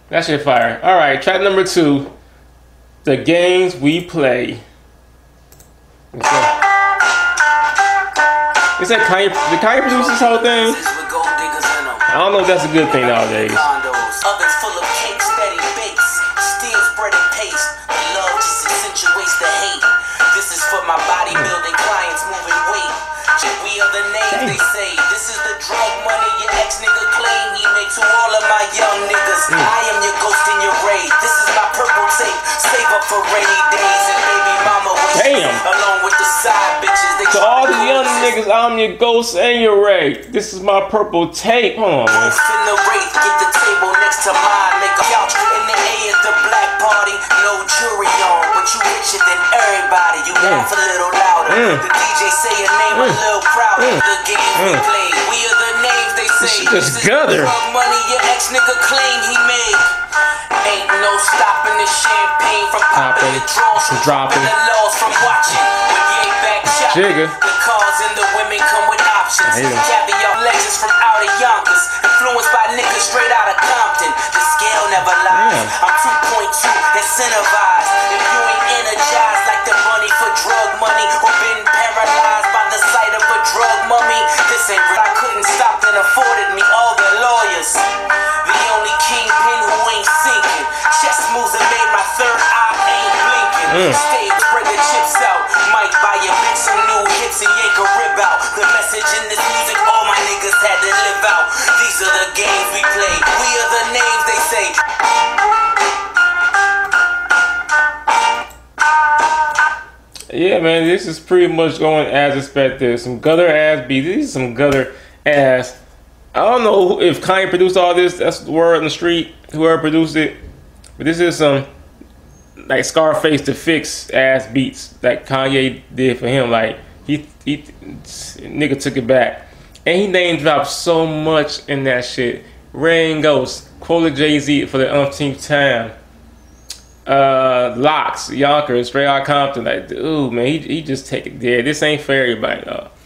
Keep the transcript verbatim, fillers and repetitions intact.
That shit fire. All right, track number two. The games we play. What's up? Is that Kanye? Did Kanye produce this whole thing? I don't know if that's a good thing nowadays. Ovens full of cake, steady bakes, still spreading pace. Love just accentuates the hate. This is for my bodybuilding clients moving weight. We are the names they say. This is the drug money your ex nigga claim he made to all of my young niggas. Mm. I am your ghost in your raid. This is my purple tape. Save up for rainy days and baby mama wishes. Along with the side bitches. They to all the young niggas, I'm your ghost and your raid. This is my purple tape. Hold on, man. In the raid, get the table next to mine. Make a couch in the A at the black party. No jury on, but you richer than everybody. You mm. laugh a little louder. Mm. The D J say your name mm. a little prouder. Mm. The game mm. we play, we are the names they say. This is gutter. Drug money your ex nigga claim he made. Ain't no stopping the champagne from popping the draws, from dropping the laws, from watching. When you ain't back shopping, Jigga. the cars and the women come with options. Caviar legends from out of Yonkers, influenced by niggas straight out of Compton. The scale never lies. Damn. I'm two point two incentivized. If you ain't energized like the money for drug money, or been paralyzed by the sight of a drug mummy, this ain't real. I couldn't stop and afforded me all the lawyers. The only kingpin who ain't sinking. Chess moves that made my third eye ain't blinking. Mm. Stage, spread the chips out. Might buy a bitch some new hits and yank a rib out. The message in this music all my niggas had to live out. These are the games we play. We are the names they say. Yeah, man, this is pretty much going as expected. Some gutter ass beats. These are some gutter ass. I don't know if Kanye produced all this. That's the word on the street. Whoever produced it. But this is some like Scarface to Fix ass beats that Kanye did for him. Like he, he nigga took it back. And he name dropped so much in that shit. Rain Ghost, quoted Jay-Z for the umpteenth time. Uh, Locks, Yonkers, Straight Outta Compton. Like, dude, man, he, he just take it there. This ain't for everybody, though.